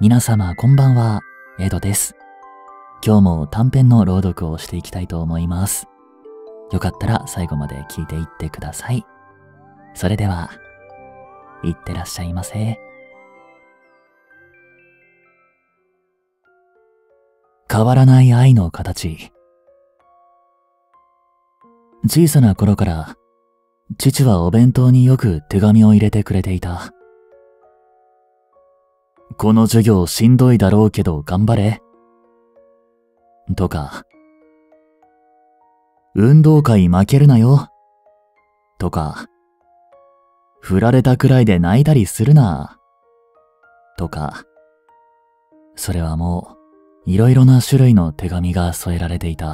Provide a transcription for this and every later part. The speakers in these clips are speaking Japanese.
皆様こんばんは、エドです。今日も短編の朗読をしていきたいと思います。よかったら最後まで聞いていってください。それでは、いってらっしゃいませ。変わらない愛の形。小さな頃から、父はお弁当によく手紙を入れてくれていた。この授業しんどいだろうけど頑張れ。とか、運動会負けるなよ。とか、振られたくらいで泣いたりするな。とか、それはもう、いろいろな種類の手紙が添えられていた。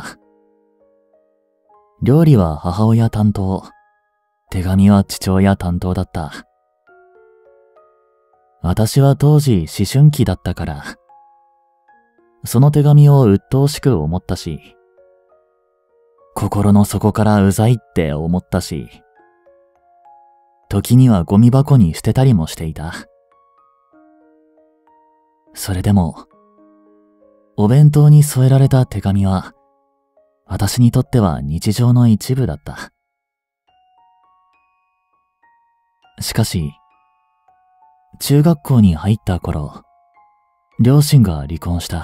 料理は母親担当、手紙は父親担当だった。私は当時思春期だったから、その手紙を鬱陶しく思ったし、心の底からうざいって思ったし、時にはゴミ箱に捨てたりもしていた。それでも、お弁当に添えられた手紙は、私にとっては日常の一部だった。しかし、中学校に入った頃、両親が離婚した。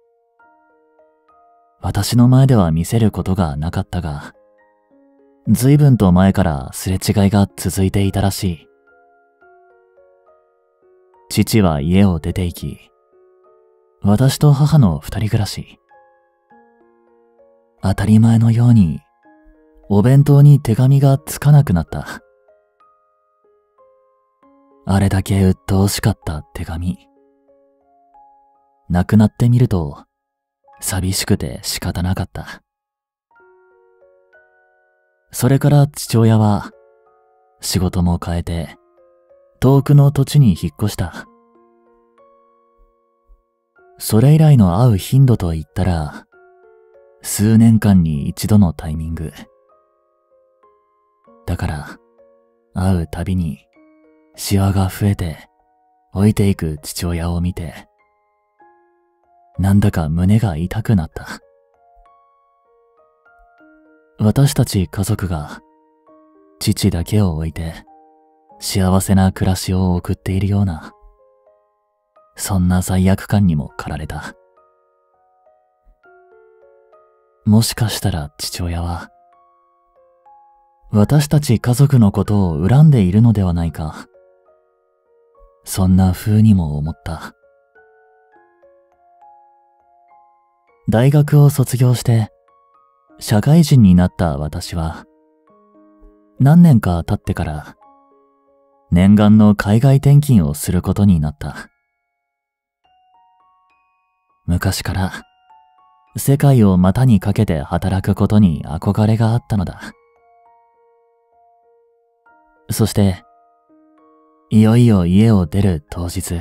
私の前では見せることがなかったが、随分と前からすれ違いが続いていたらしい。父は家を出て行き、私と母の二人暮らし。当たり前のように、お弁当に手紙がつかなくなった。あれだけ鬱陶しかった手紙。なくなってみると、寂しくて仕方なかった。それから父親は、仕事も変えて、遠くの土地に引っ越した。それ以来の会う頻度といったら、数年間に一度のタイミング。だから、会うたびに、シワが増えて、老いていく父親を見て、なんだか胸が痛くなった。私たち家族が、父だけを置いて、幸せな暮らしを送っているような、そんな罪悪感にも駆られた。もしかしたら父親は、私たち家族のことを恨んでいるのではないか。そんな風にも思った。大学を卒業して、社会人になった私は、何年か経ってから、念願の海外転勤をすることになった。昔から、世界を股にかけて働くことに憧れがあったのだ。そして、いよいよ家を出る当日、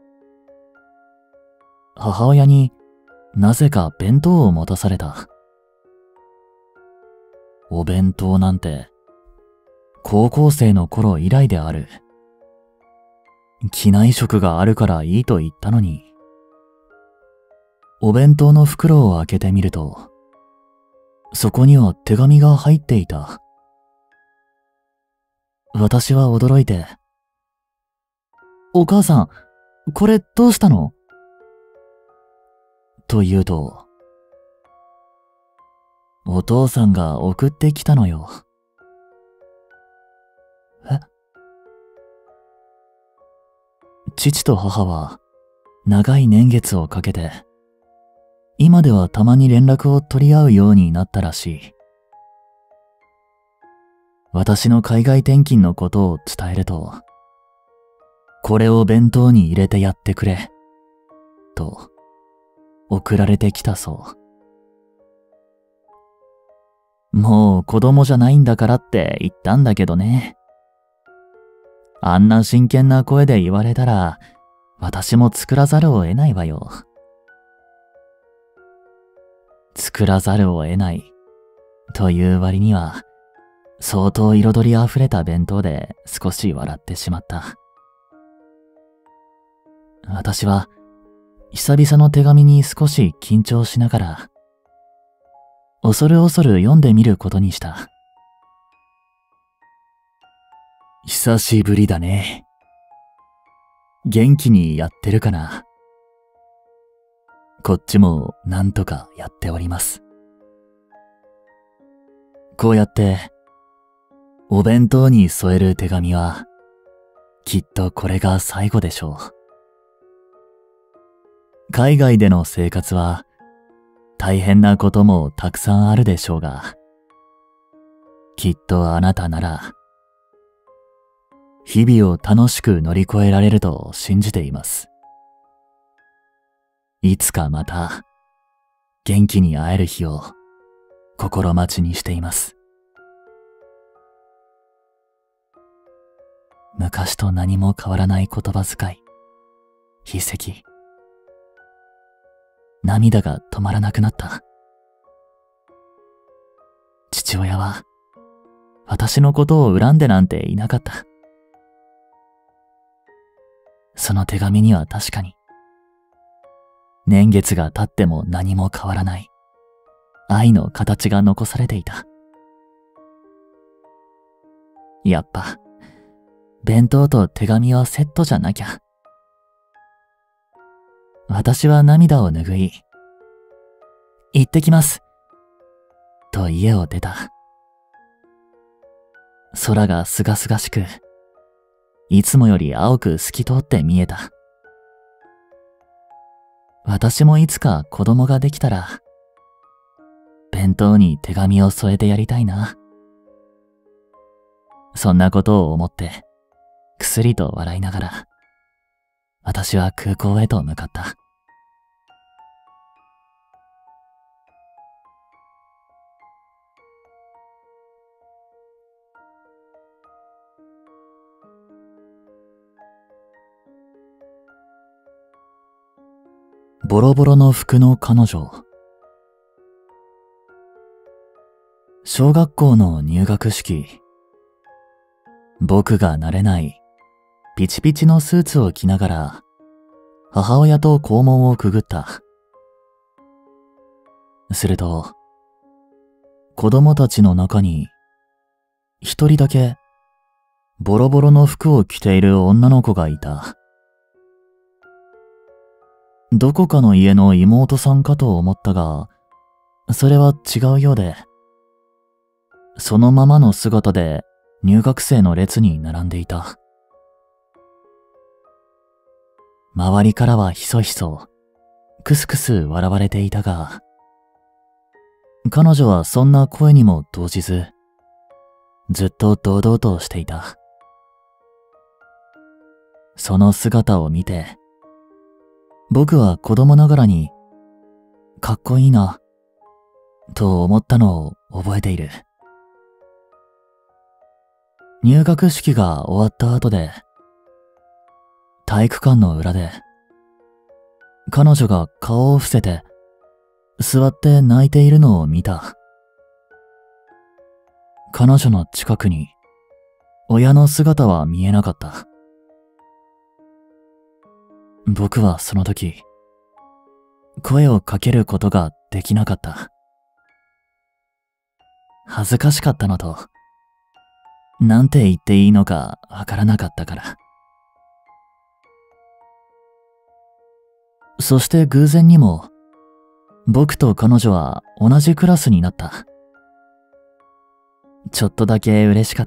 母親になぜか弁当を持たされた。お弁当なんて、高校生の頃以来である。機内食があるからいいと言ったのに、お弁当の袋を開けてみると、そこには手紙が入っていた。私は驚いて、お母さん、これどうしたの？と言うと、お父さんが送ってきたのよ。え？父と母は長い年月をかけて、今ではたまに連絡を取り合うようになったらしい。私の海外転勤のことを伝えると、これを弁当に入れてやってくれ、と送られてきたそう。もう子供じゃないんだからって言ったんだけどね。あんな真剣な声で言われたら、私も作らざるを得ないわよ。作らざるを得ない、という割には、相当彩りあふれた弁当で少し笑ってしまった。私は久々の手紙に少し緊張しながら、恐る恐る読んでみることにした。久しぶりだね。元気にやってるかな。こっちもなんとかやっております。こうやって、お弁当に添える手紙は、きっとこれが最後でしょう。海外での生活は、大変なこともたくさんあるでしょうが、きっとあなたなら、日々を楽しく乗り越えられると信じています。いつかまた、元気に会える日を心待ちにしています。昔と何も変わらない言葉遣い、筆跡。涙が止まらなくなった。父親は、私のことを恨んでなんていなかった。その手紙には確かに、年月が経っても何も変わらない愛の形が残されていた。やっぱ、弁当と手紙はセットじゃなきゃ。私は涙を拭い、行ってきます、と家を出た。空がすがすがしく、いつもより青く透き通って見えた。私もいつか子供ができたら、弁当に手紙を添えてやりたいな。そんなことを思って、くすりと笑いながら、私は空港へと向かった。ボロボロの服の彼女。小学校の入学式。僕が慣れないピチピチのスーツを着ながら母親と校門をくぐった。すると、子供たちの中に一人だけボロボロの服を着ている女の子がいた。どこかの家の妹さんかと思ったが、それは違うようで、そのままの姿で入学生の列に並んでいた。周りからはひそひそ、クスクス笑われていたが、彼女はそんな声にも動じず、ずっと堂々としていた。その姿を見て、僕は子供ながらに、かっこいいな、と思ったのを覚えている。入学式が終わった後で、体育館の裏で、彼女が顔を伏せて、座って泣いているのを見た。彼女の近くに、親の姿は見えなかった。僕はその時、声をかけることができなかった。恥ずかしかったのと、なんて言っていいのかわからなかったから。そして偶然にも、僕と彼女は同じクラスになった。ちょっとだけ嬉しかった。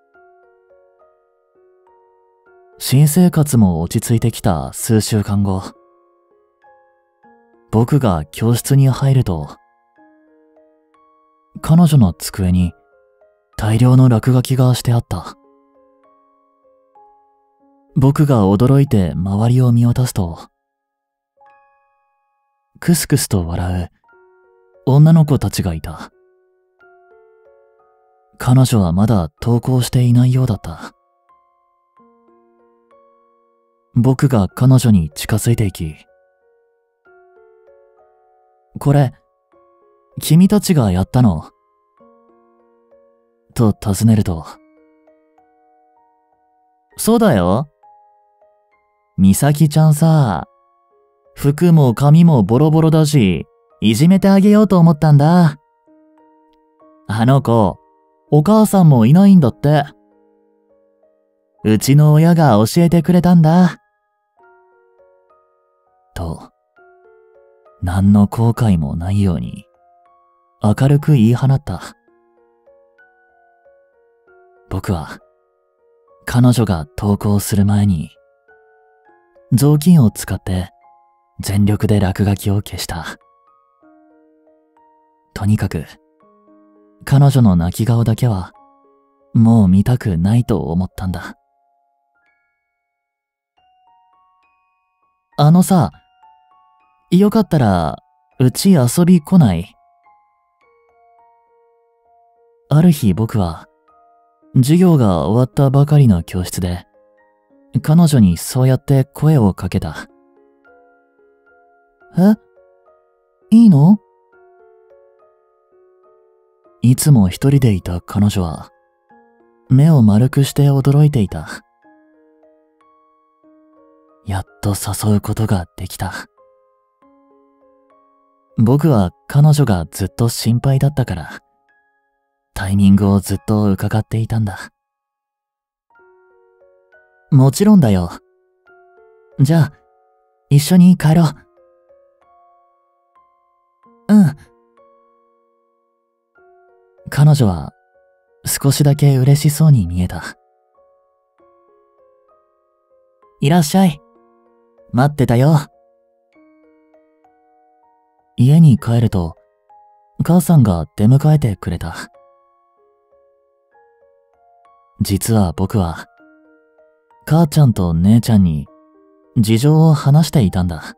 新生活も落ち着いてきた数週間後、僕が教室に入ると、彼女の机に大量の落書きがしてあった。僕が驚いて周りを見渡すと、クスクスと笑う女の子たちがいた。彼女はまだ登校していないようだった。僕が彼女に近づいていき、これ、君たちがやったの？と尋ねると、そうだよ。美咲ちゃんさ、 服も髪もボロボロだし、いじめてあげようと思ったんだ。あの子、お母さんもいないんだって。うちの親が教えてくれたんだ。と、何の後悔もないように、明るく言い放った。僕は、彼女が登校する前に、雑巾を使って全力で落書きを消した。とにかく、彼女の泣き顔だけは、もう見たくないと思ったんだ。あのさ、よかったら、うち遊び来ない？ある日僕は、授業が終わったばかりの教室で、彼女にそうやって声をかけた。え？いいの？いつも一人でいた彼女は、目を丸くして驚いていた。やっと誘うことができた。僕は彼女がずっと心配だったから、タイミングをずっと伺っていたんだ。もちろんだよ。じゃあ、一緒に帰ろう。うん。彼女は少しだけ嬉しそうに見えた。いらっしゃい。待ってたよ。家に帰ると、母さんが出迎えてくれた。実は僕は、母ちゃんと姉ちゃんに事情を話していたんだ。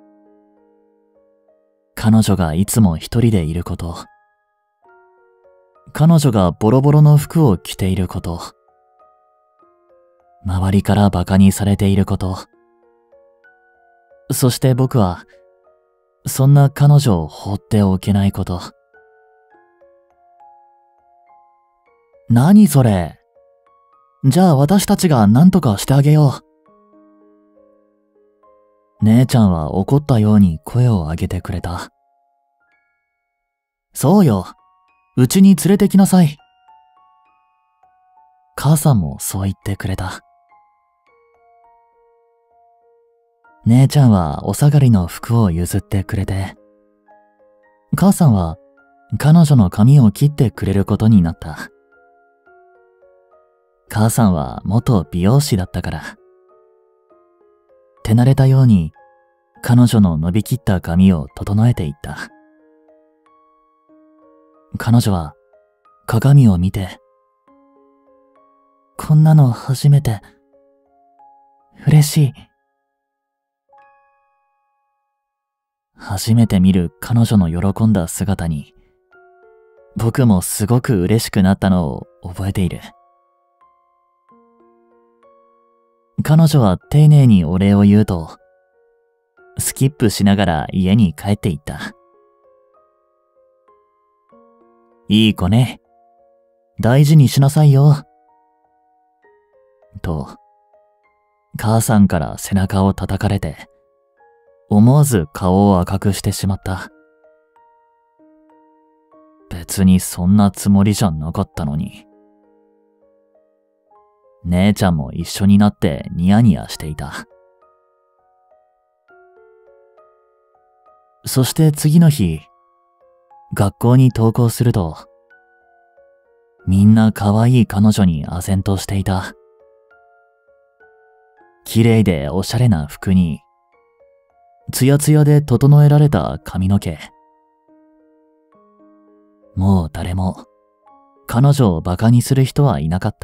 彼女がいつも一人でいること、彼女がボロボロの服を着ていること、周りからバカにされていること、そして僕は、そんな彼女を放っておけないこと。何それ？じゃあ私たちが何とかしてあげよう。姉ちゃんは怒ったように声を上げてくれた。そうよ。うちに連れてきなさい。母さんもそう言ってくれた。姉ちゃんはお下がりの服を譲ってくれて、母さんは彼女の髪を切ってくれることになった。母さんは元美容師だったから、手慣れたように彼女の伸びきった髪を整えていった。彼女は鏡を見て、こんなの初めて、嬉しい。初めて見る彼女の喜んだ姿に、僕もすごく嬉しくなったのを覚えている。彼女は丁寧にお礼を言うと、スキップしながら家に帰っていった。いい子ね。大事にしなさいよ。と、母さんから背中を叩かれて、思わず顔を赤くしてしまった。別にそんなつもりじゃなかったのに。姉ちゃんも一緒になってニヤニヤしていた。そして次の日、学校に登校すると、みんな可愛い彼女に唖然としていた。綺麗でおしゃれな服に、ツヤツヤで整えられた髪の毛。もう誰も、彼女をバカにする人はいなかった。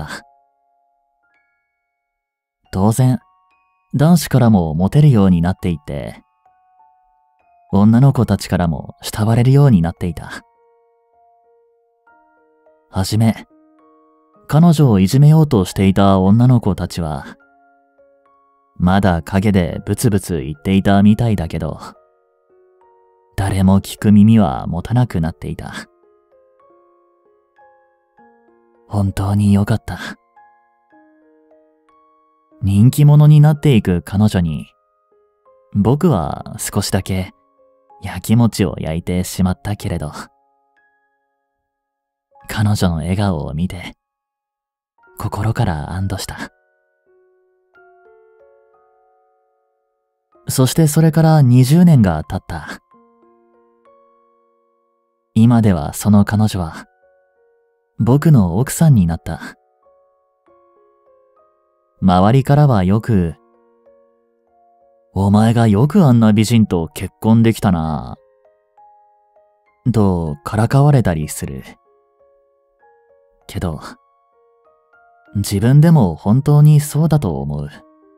当然、男子からもモテるようになっていて、女の子たちからも慕われるようになっていた。はじめ、彼女をいじめようとしていた女の子たちは、まだ陰でブツブツ言っていたみたいだけど、誰も聞く耳は持たなくなっていた。本当によかった。人気者になっていく彼女に、 僕は少しだけ焼き餅を焼いてしまったけれど、彼女の笑顔を見て心から安堵した。そしてそれから20年が経った。今ではその彼女は僕の奥さんになった。周りからはよく、お前がよくあんな美人と結婚できたなぁ、とからかわれたりする。けど、自分でも本当にそうだと思う。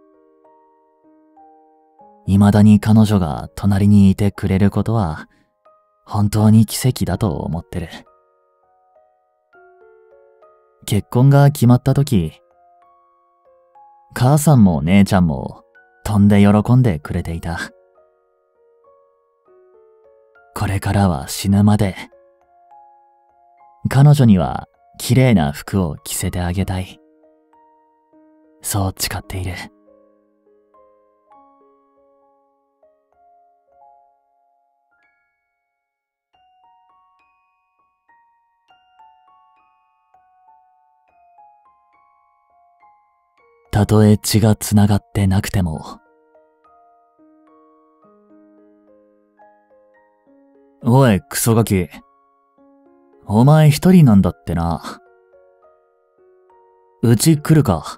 未だに彼女が隣にいてくれることは本当に奇跡だと思ってる。結婚が決まった時、母さんも姉ちゃんも飛んで喜んでくれていた。これからは死ぬまで彼女には綺麗な服を着せてあげたい。そう誓っている。たとえ血がつながってなくても。おい、クソガキ。お前一人なんだってな。うち来るか。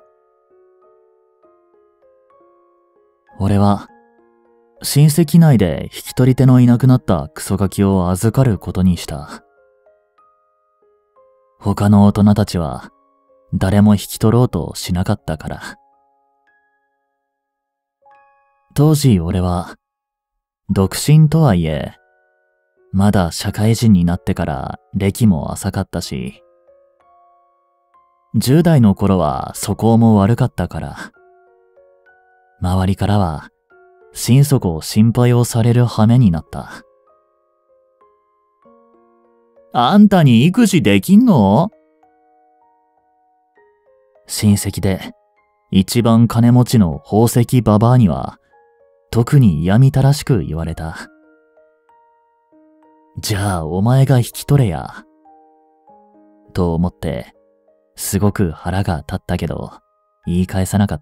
俺は、親戚内で引き取り手のいなくなったクソガキを預かることにした。他の大人たちは、誰も引き取ろうとしなかったから。当時俺は、独身とはいえ、まだ社会人になってから歴も浅かったし、10代の頃は素行も悪かったから、周りからは心底心配をされる羽目になった。あんたに育児できんの？親戚で一番金持ちの宝石ババアには特に嫌みたらしく言われた。じゃあお前が引き取れや。と思ってすごく腹が立ったけど言い返さなかった。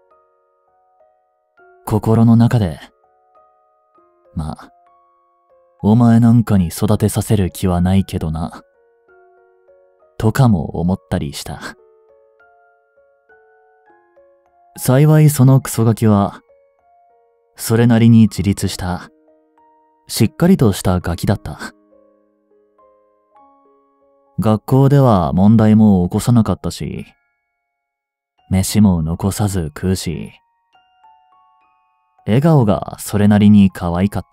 心の中で、まあ、お前なんかに育てさせる気はないけどな。とかも思ったりした。幸いそのクソガキは、それなりに自立した、しっかりとしたガキだった。学校では問題も起こさなかったし、飯も残さず食うし、笑顔がそれなりに可愛かった。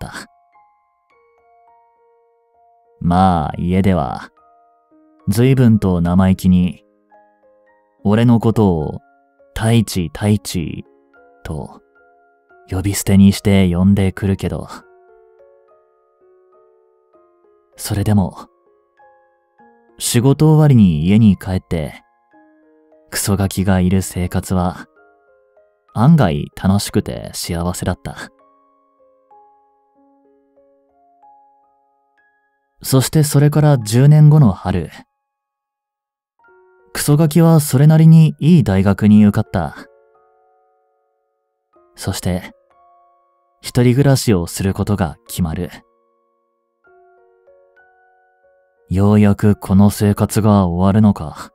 まあ家では、随分と生意気に、俺のことを太一太一と呼び捨てにして呼んでくるけど、それでも、仕事終わりに家に帰って、クソガキがいる生活は、案外楽しくて幸せだった。そしてそれから10年後の春、クソガキはそれなりにいい大学に受かった。そして、一人暮らしをすることが決まる。ようやくこの生活が終わるのか。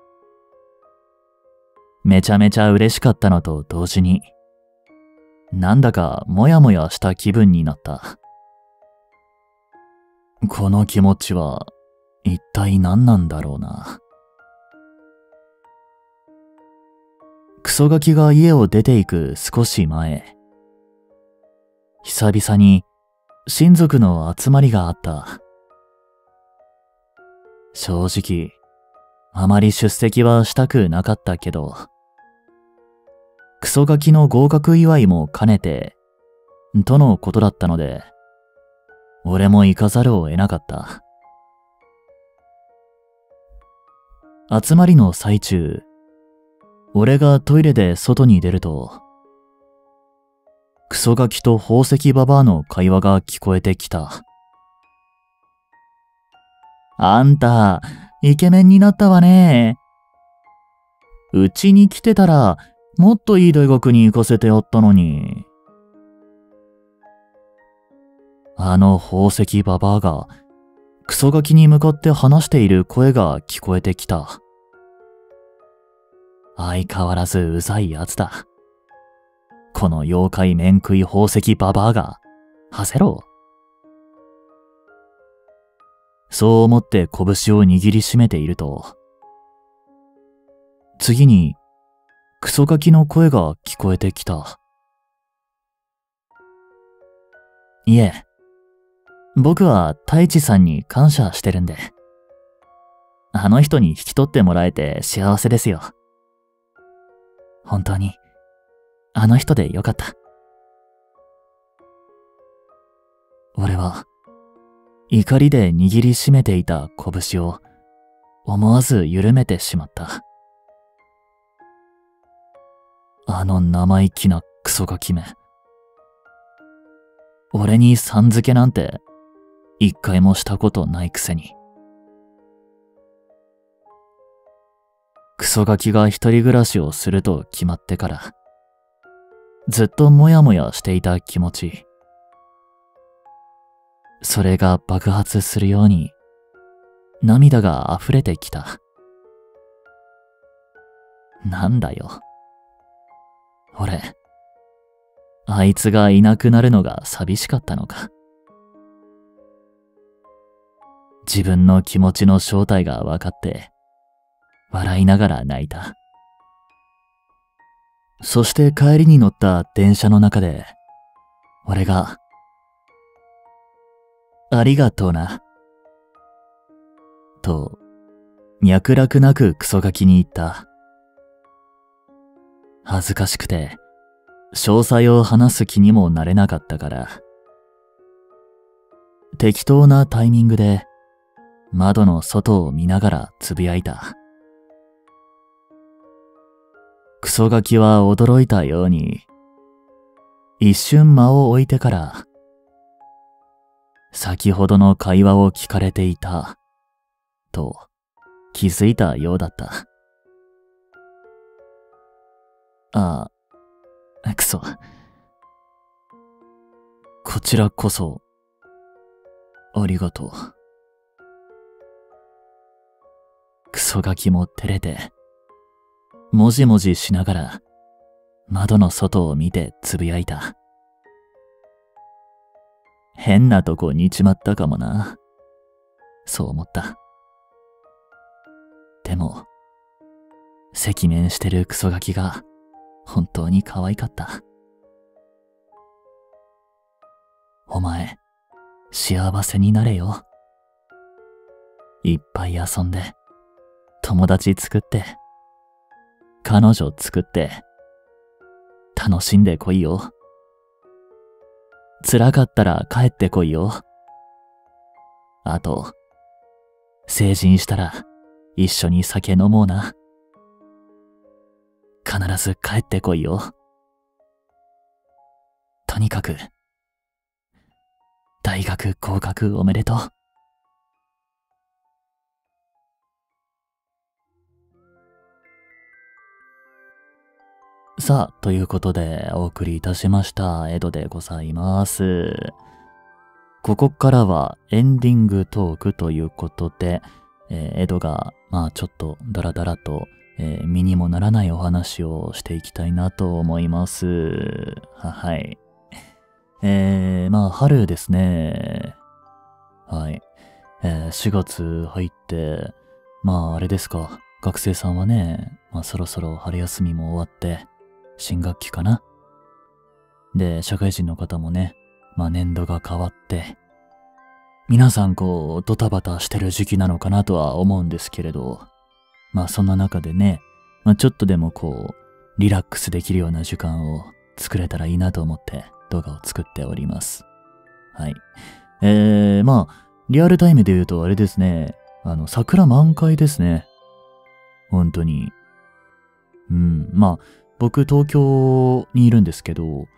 めちゃめちゃ嬉しかったのと同時に、なんだかモヤモヤした気分になった。この気持ちは一体何なんだろうな。クソガキが家を出て行く少し前、久々に親族の集まりがあった。正直、あまり出席はしたくなかったけど、クソガキの合格祝いも兼ねて、とのことだったので、俺も行かざるを得なかった。集まりの最中、俺がトイレで外に出ると、 クソガキと宝石ババアの会話が聞こえてきた。あんた、イケメンになったわね。うちに来てたら、もっといい大学に行かせてやったのに。あの宝石ババアが、クソガキに向かって話している声が聞こえてきた。相変わらずうざいやつだ。この妖怪面食い宝石ババアが、はせろ。そう思って拳を握りしめていると、次に、クソガキの声が聞こえてきた。いえ、僕は太一さんに感謝してるんで。あの人に引き取ってもらえて幸せですよ。本当に、あの人でよかった。俺は、怒りで握りしめていた拳を、思わず緩めてしまった。あの生意気なクソガキめ。俺にさん付けなんて、一回もしたことないくせに。クソガキが一人暮らしをすると決まってから、ずっともやもやしていた気持ち。それが爆発するように、涙が溢れてきた。なんだよ。俺、あいつがいなくなるのが寂しかったのか。自分の気持ちの正体が分かって、笑いながら泣いた。そして帰りに乗った電車の中で、俺が、ありがとうな。と、脈絡なくクソガキに言った。恥ずかしくて、詳細を話す気にもなれなかったから、適当なタイミングで、窓の外を見ながらつぶやいた。クソガキは驚いたように、一瞬間を置いてから、先ほどの会話を聞かれていた、と気づいたようだった。ああ、くそ。こちらこそ、ありがとう。クソガキも照れて、もじもじしながら、窓の外を見てつぶやいた。変なとこ似ちまったかもな。そう思った。でも、赤面してるクソガキが、本当に可愛かった。お前、幸せになれよ。いっぱい遊んで、友達作って、彼女作って、楽しんでこいよ。辛かったら帰ってこいよ。あと、成人したら一緒に酒飲もうな。必ず帰ってこいよ。とにかく、大学合格おめでとう。さあ、ということでお送りいたしましたエドでございます。ここからはエンディングトークということで、エドがちょっとダラダラと、身にもならないお話をしていきたいなと思います。はい。春ですね。はい。4月入って、あれですか。学生さんはね、そろそろ春休みも終わって、新学期かな。で、社会人の方もね、年度が変わって、皆さんドタバタしてる時期なのかなとは思うんですけれど、そんな中でね、ちょっとでもリラックスできるような時間を作れたらいいなと思って動画を作っております。はい。リアルタイムで言うとあれですね、桜満開ですね。本当に。僕東京にいるんですけど、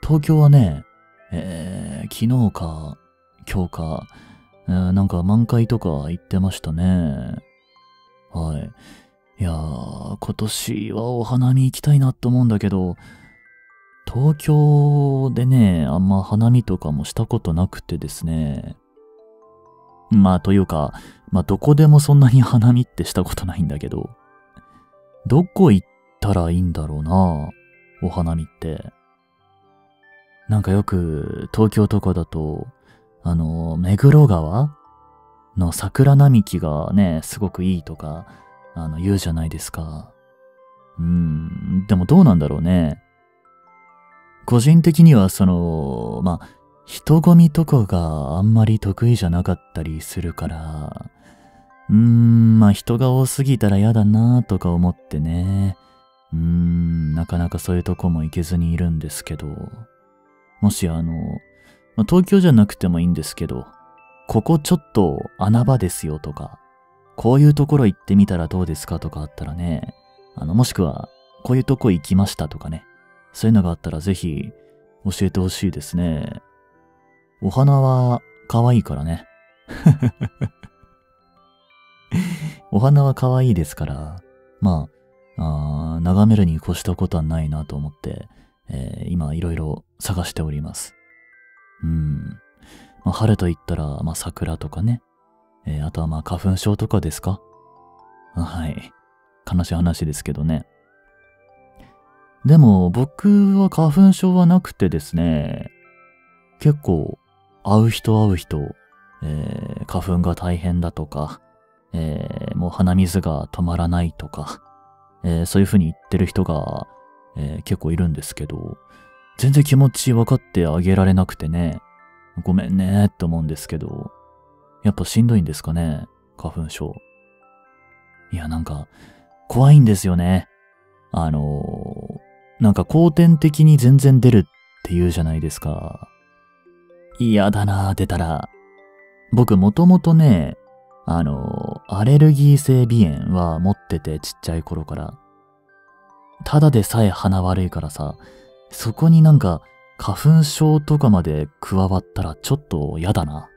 東京はね、昨日か、今日か、なんか満開とか言ってましたね。はい。いやー、今年はお花見行きたいなと思うんだけど、東京でね、あんま花見とかもしたことなくてですね。まあ、というか、まあ、どこでもそんなに花見ってしたことないんだけど、どこ行ったらいいんだろうな、お花見って。なんかよく、東京とかだと、目黒川の桜並木がね、すごくいいとか、言うじゃないですか。でもどうなんだろうね。個人的にはまあ、人混みとかがあんまり得意じゃなかったりするから、まあ人が多すぎたら嫌だなとか思ってね。なかなかそういうとこも行けずにいるんですけど、もしまあ、東京じゃなくてもいいんですけど、ここちょっと穴場ですよとか、こういうところ行ってみたらどうですかとかあったらね、もしくは、こういうとこ行きましたとかね、そういうのがあったらぜひ教えてほしいですね。お花は可愛いからね。お花は可愛いですから、まあ、眺めるに越したことはないなと思って、今いろいろ探しております。まあ、春と言ったら、まあ桜とかね、あとはまあ花粉症とかですか？はい。悲しい話ですけどね。でも僕は花粉症はなくてですね、結構会う人、花粉が大変だとか、もう鼻水が止まらないとか、そういう風に言ってる人が、結構いるんですけど、全然気持ち分かってあげられなくてね、ごめんねって思うんですけど、やっぱしんどいんですかね、花粉症。いや、なんか、怖いんですよね。なんか後天的に全然出るって言うじゃないですか。嫌だなぁ、出たら。僕もともとね、アレルギー性鼻炎は持っててちっちゃい頃から。ただでさえ鼻悪いからさ、そこになんか花粉症とかまで加わったらちょっと嫌だな。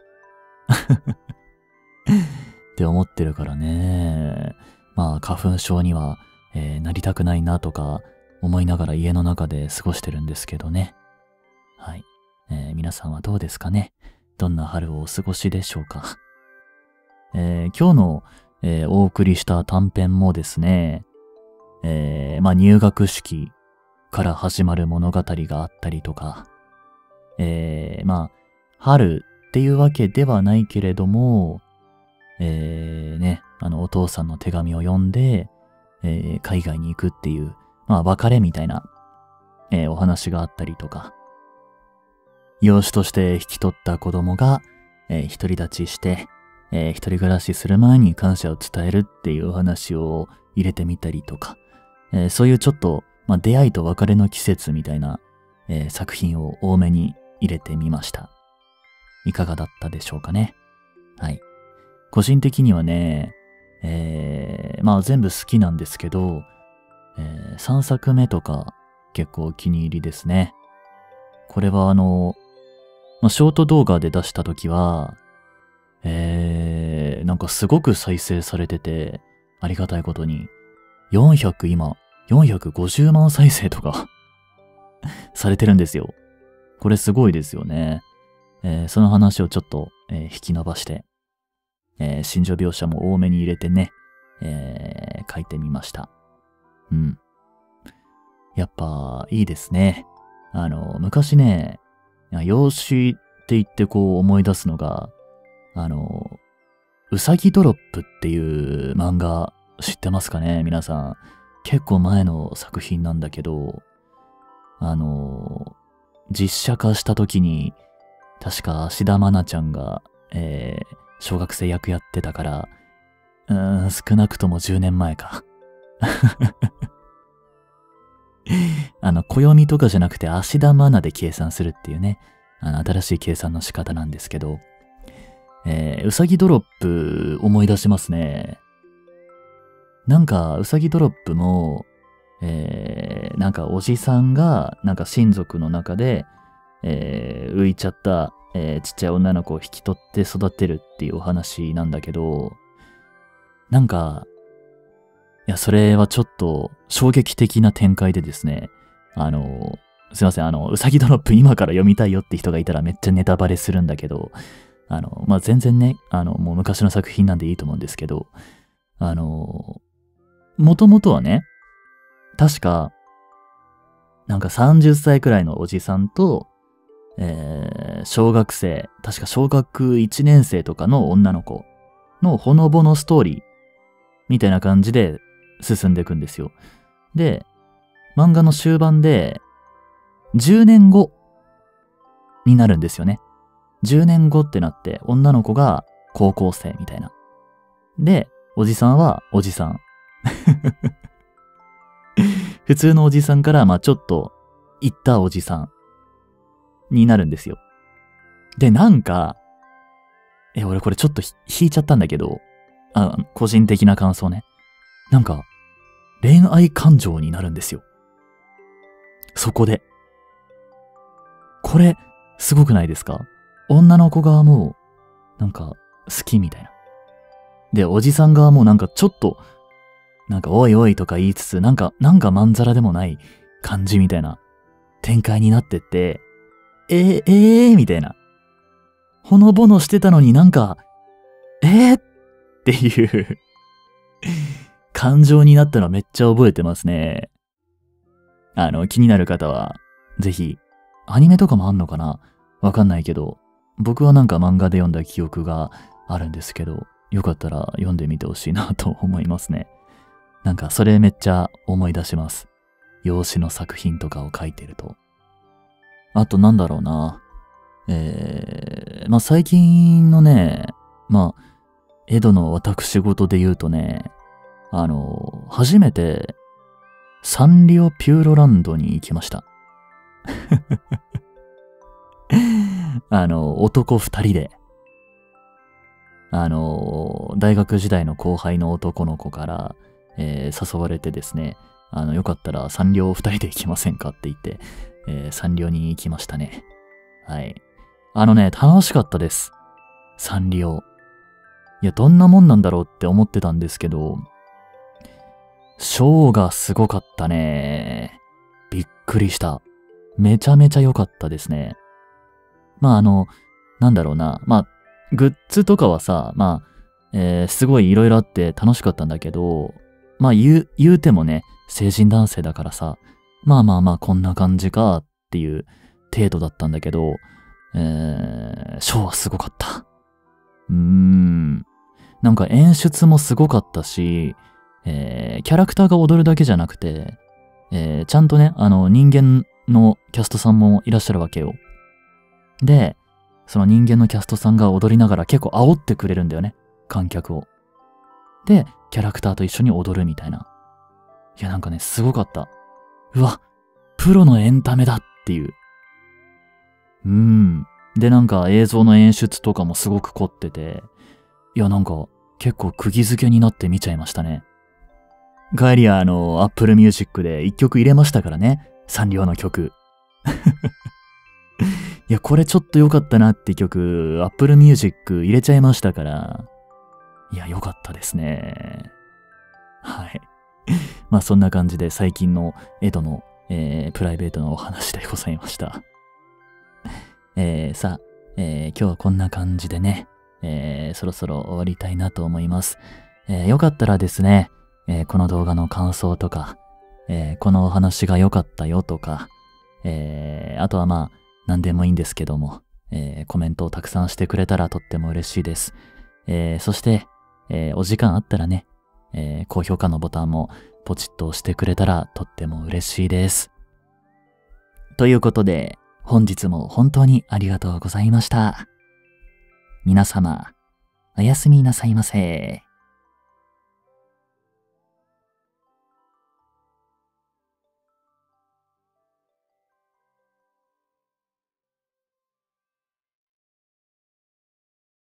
って思ってるからね。まあ花粉症には、なりたくないなとか思いながら家の中で過ごしてるんですけどね。はい。皆さんはどうですかね。どんな春をお過ごしでしょうか。今日の、お送りした短編もですね、まあ入学式から始まる物語があったりとか、まあ春っていうわけではないけれども、ね、お父さんの手紙を読んで、海外に行くっていう、まあ別れみたいな、お話があったりとか、養子として引き取った子供が、独り立ちして、一人暮らしする前に感謝を伝えるっていうお話を入れてみたりとか、そういうちょっと、まあ、出会いと別れの季節みたいな、作品を多めに入れてみました。いかがだったでしょうかね。はい。個人的にはね、まあ全部好きなんですけど、3作目とか結構お気に入りですね。これはまあ、ショート動画で出した時は、なんかすごく再生されてて、ありがたいことに、450万再生とかされてるんですよ。これすごいですよね。その話をちょっと、引き伸ばして、心情描写も多めに入れてね、書いてみました。やっぱいいですね。昔ね、養子って言ってこう思い出すのが、うさぎドロップっていう漫画知ってますかね皆さん。結構前の作品なんだけど、実写化した時に、確か芦田愛菜ちゃんが、小学生役やってたから、少なくとも10年前か。暦とかじゃなくて芦田愛菜で計算するっていうね、新しい計算の仕方なんですけど、うさぎドロップ思い出しますね。なんか、うさぎドロップも、なんかおじさんが、なんか親族の中で、 浮いちゃった、ちっちゃい女の子を引き取って育てるっていうお話なんだけど、なんか、いや、それはちょっと衝撃的な展開でですね、すいません、うさぎドロップ今から読みたいよって人がいたらめっちゃネタバレするんだけど、まあ、全然ね、もう昔の作品なんでいいと思うんですけど、もともとはね、確か、なんか30歳くらいのおじさんと、小学生、確か小学1年生とかの女の子のほのぼのストーリーみたいな感じで進んでいくんですよ。で、漫画の終盤で10年後になるんですよね。10年後ってなって女の子が高校生みたいな。で、おじさんはおじさん。普通のおじさんからまあちょっと行ったおじさんになるんですよ。で、なんか、俺これちょっと引いちゃったんだけど、個人的な感想ね。なんか、恋愛感情になるんですよ。そこで。これ、すごくないですか？女の子側も、なんか、好きみたいな。で、おじさん側もなんかちょっと、なんかおいおいとか言いつつ、なんかまんざらでもない感じみたいな展開になってって、みたいな。ほのぼのしてたのになんか、っていう感情になったのめっちゃ覚えてますね。気になる方は、ぜひ、アニメとかもあんのかな？わかんないけど、僕はなんか漫画で読んだ記憶があるんですけど、よかったら読んでみてほしいなと思いますね。なんかそれめっちゃ思い出します。養子の作品とかを書いてると。あとなんだろうな。まあ、最近のね、まあ、江戸の私事で言うとね、初めて、サンリオピューロランドに行きました。男二人で、大学時代の後輩の男の子から、誘われてですね、よかったらサンリオ二人で行きませんかって言って、サンリオに行きましたね。はい。楽しかったです。サンリオ。いや、どんなもんなんだろうって思ってたんですけど、ショーがすごかったね。びっくりした。めちゃめちゃ良かったですね。まあなんだろうな。まあ、グッズとかはさ、まあ、すごいいろいろあって楽しかったんだけど、まあ言うてもね、成人男性だからさ、まあこんな感じかっていう程度だったんだけど、ショーはすごかった。なんか演出もすごかったし、キャラクターが踊るだけじゃなくて、ちゃんとね、人間のキャストさんもいらっしゃるわけよ。で、その人間のキャストさんが踊りながら結構煽ってくれるんだよね、観客を。で、キャラクターと一緒に踊るみたいな。いや、なんかね、すごかった。うわ、プロのエンタメだっていう。で、なんか映像の演出とかもすごく凝ってて、いや、なんか結構釘付けになって見ちゃいましたね。帰りはApple Music で一曲入れましたからね、サンリオの曲。いや、これちょっと良かったなって曲、Apple Music 入れちゃいましたから、いや、良かったですね。はい。まあそんな感じで最近の江戸の、プライベートのお話でございました。さあ、今日はこんな感じでね、そろそろ終わりたいなと思います。よかったらですね、この動画の感想とか、このお話が良かったよとか、あとはまあ何でもいいんですけども、コメントをたくさんしてくれたらとっても嬉しいです。そして、お時間あったらね、高評価のボタンもポチッと押してくれたらとっても嬉しいです。ということで、本日も本当にありがとうございました。皆様、おやすみなさいませ。